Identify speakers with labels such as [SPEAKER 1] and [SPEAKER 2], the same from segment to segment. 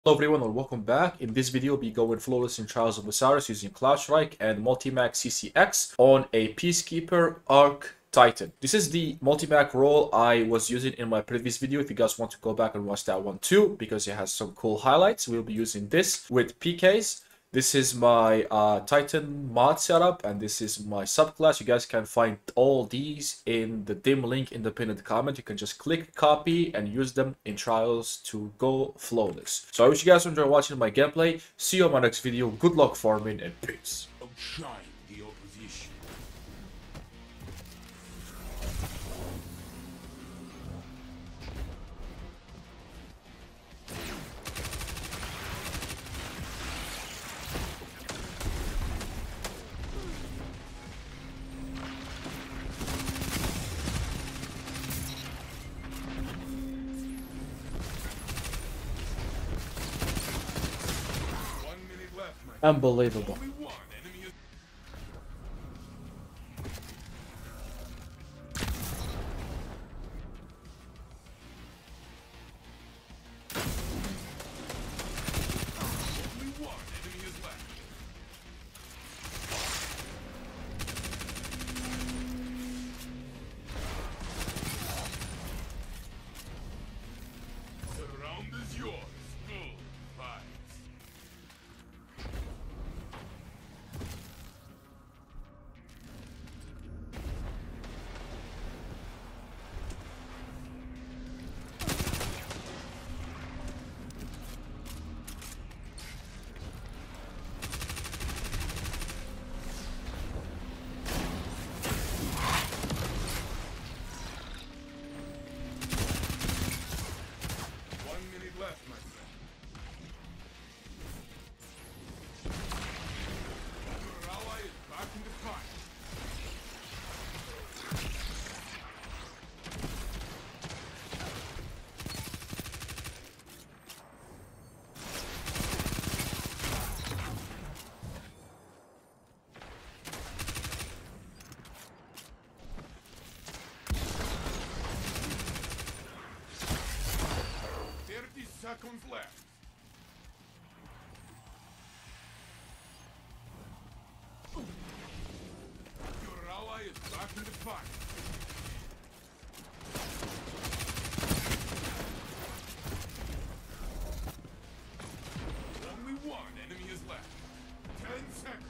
[SPEAKER 1] Hello everyone and welcome back. In this video, we'll be going flawless in Trials of Osiris using CloudStrike and Multimac CCX on a Peacekeeper Arc Titan. This is the Multimac role I was using in my previous video. If you guys want to go back and watch that one too, because it has some cool highlights, we'll be using this with PKs. This is my Titan mod setup, and this is my subclass. You guys can find all these in the dim link in the pinned comment. You can just click copy and use them in trials to go flawless. So I wish you guys enjoy watching my gameplay. See you on my next video. Good luck farming and peace.
[SPEAKER 2] Outshine the opposition.
[SPEAKER 1] Unbelievable.
[SPEAKER 2] Seconds left. Your ally is back in the fight. Only one enemy is left. 10 seconds.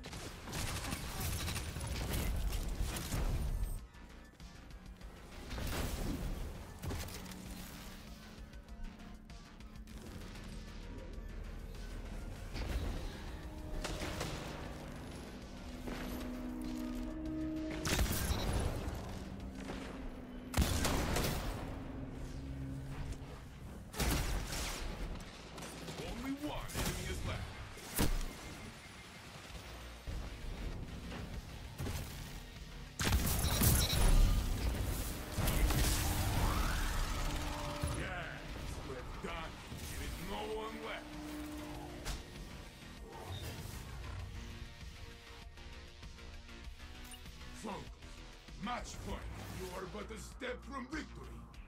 [SPEAKER 2] Focus. Match point. You are but a step from victory.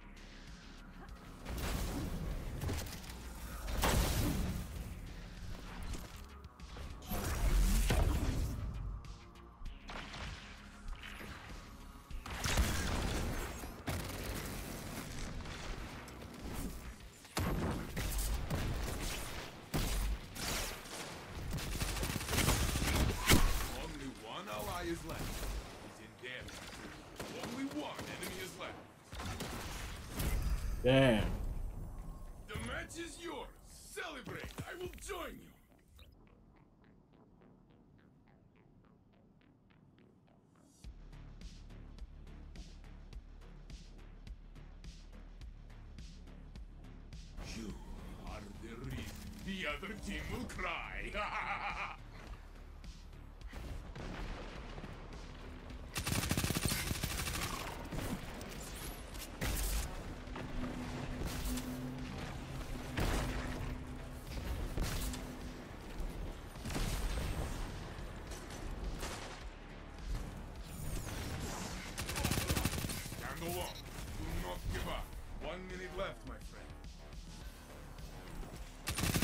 [SPEAKER 2] Only one ally is left. Only one enemy is left.
[SPEAKER 1] Damn.
[SPEAKER 2] The match is yours. Celebrate. I will join you. You are the reason the other team will cry. Stand alone. Do not give up. 1 minute left, my friend.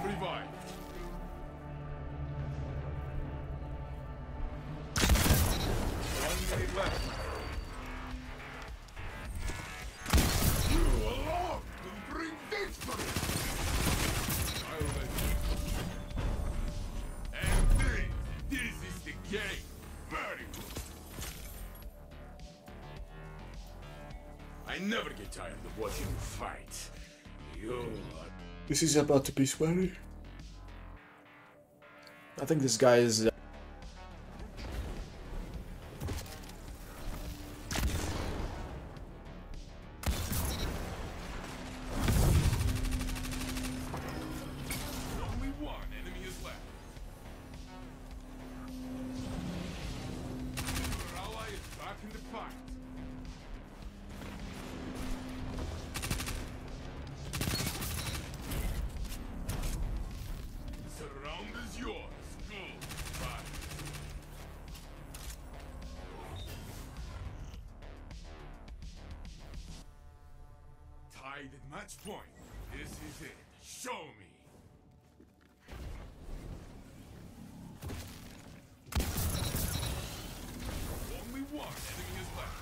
[SPEAKER 2] revived. One minute left. You alone will bring victory. I'll let you. And this is the game. Very good. I never get tired of watching you fight. You are...
[SPEAKER 1] This is about to be sweaty. I think this guy is...
[SPEAKER 2] Only one enemy is left. Your ally is back in the fight. Surround is yours. Good fight. Tied at match point. This is it. Show me. Only one enemy is left.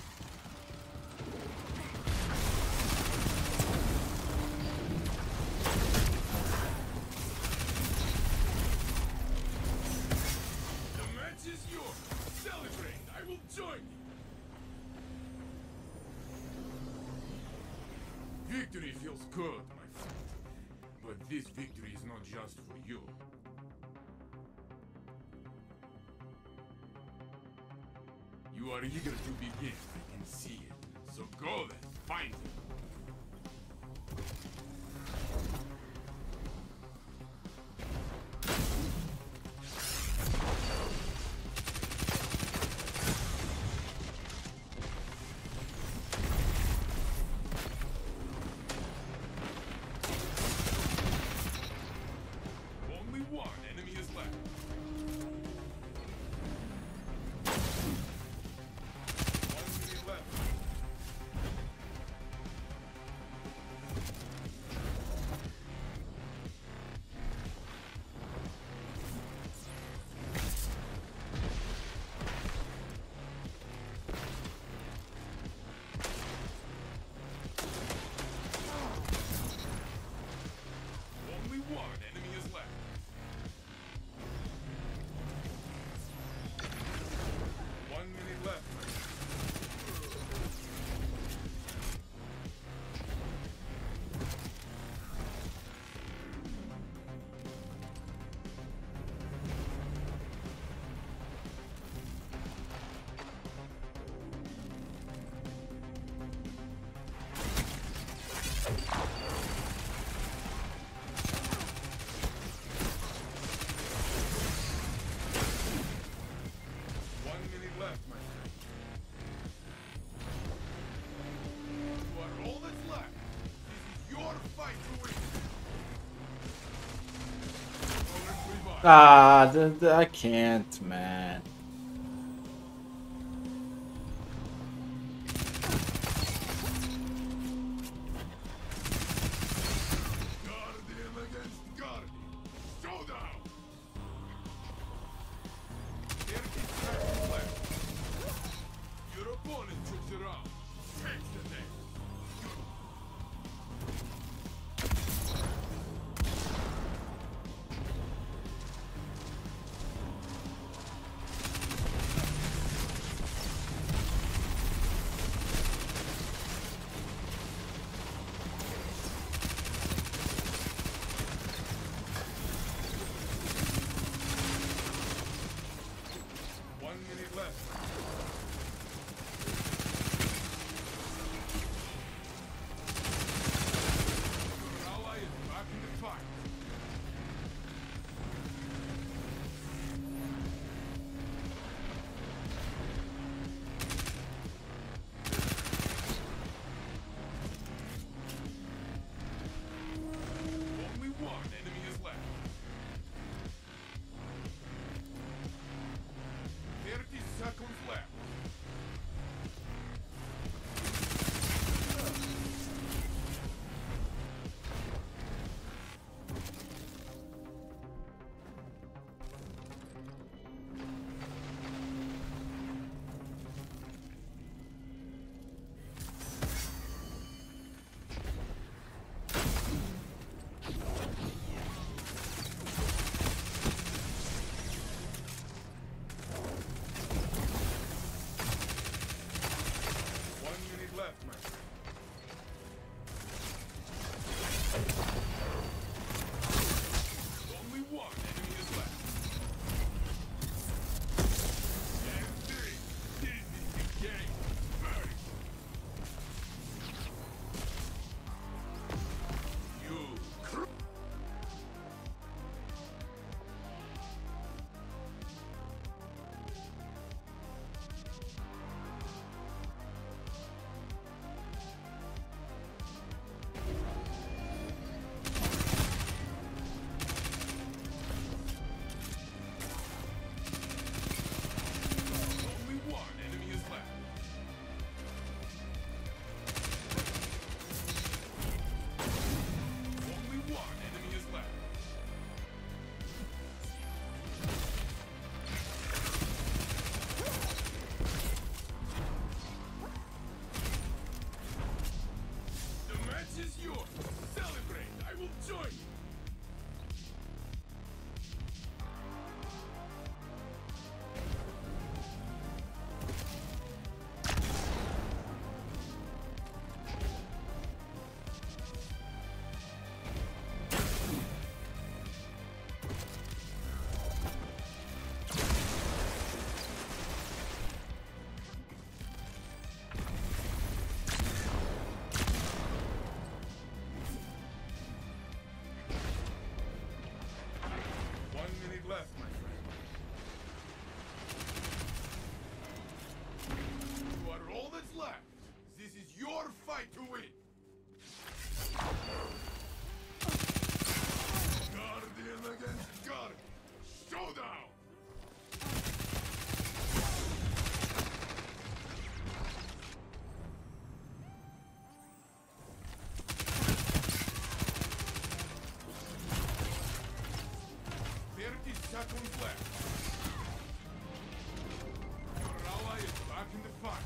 [SPEAKER 2] The match is yours. Celebrate. I will join you. Victory feels good, my friend. But this victory is not just for you. You are eager to begin, I can see it. So go then, find him. Only one enemy is left. One minute left. Only one enemy is left. One minute left. One minute left, my friend. You are all that's left. This is your fight to win. Opponent revive.
[SPEAKER 1] I can't, man.
[SPEAKER 2] Guardian against Guardian. Showdown. There is time left. Your opponent took the round. Takes the next. seconds left. Your ally is back in the fight.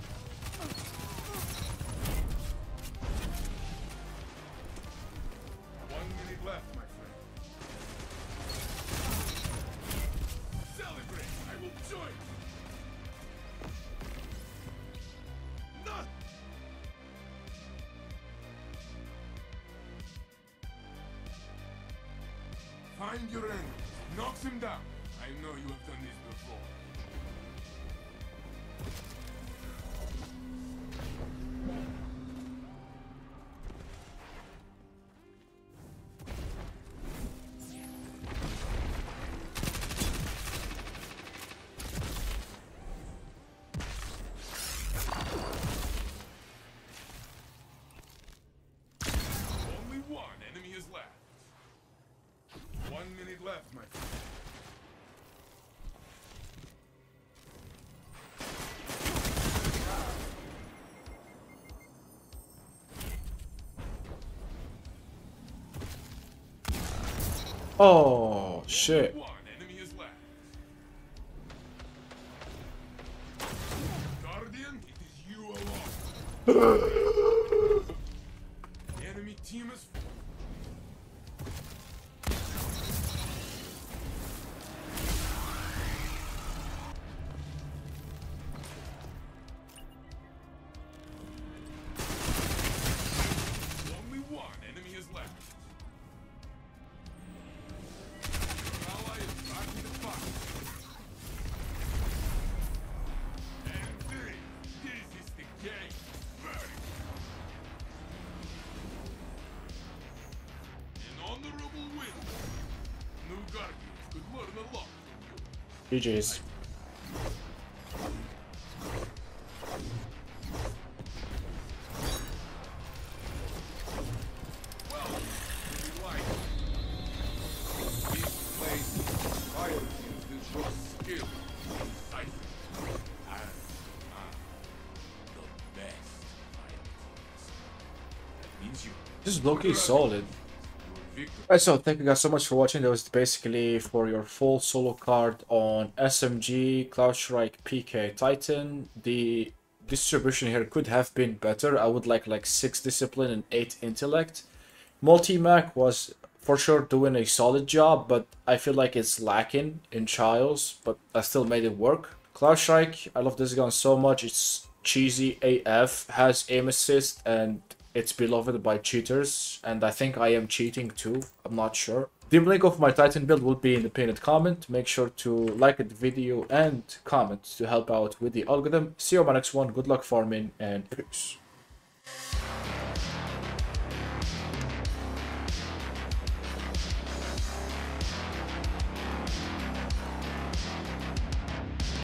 [SPEAKER 2] 1 minute left, my friend. Celebrate! I will join you! Not! Find your enemy. Knocks him down. I know you have done this before. Only one enemy is left. 1 minute left, my friend.
[SPEAKER 1] Oh, shit.
[SPEAKER 2] One enemy is left. Guardian, it is you alone. The enemy team is only one enemy is left. Your ally is back in the fight. And three. This is the game. Burn. An honorable win. New Guardians could learn a lot from you.
[SPEAKER 1] GG's.
[SPEAKER 2] Well, we like this place inspires you to show skill, insight, and the best fighters. That means you.
[SPEAKER 1] This is low-key solid.
[SPEAKER 2] Your victory.
[SPEAKER 1] Alright, so thank you guys so much for watching. That was basically for your full solo card on SMG, Cloudstrike, PK, Titan. The distribution here could have been better. I would like 6 discipline and 8 intellect. Multi-Mac was for sure doing a solid job, but I feel like it's lacking in Trials, but I still made it work. Cloudstrike, I love this gun so much. It's cheesy AF, has aim assist, and it's beloved by cheaters, and I think I am cheating too. I'm not sure. The link of my Titan build will be in the pinned comment. Make sure to like the video and comment to help out with the algorithm. See you on my next one. Good luck farming and peace.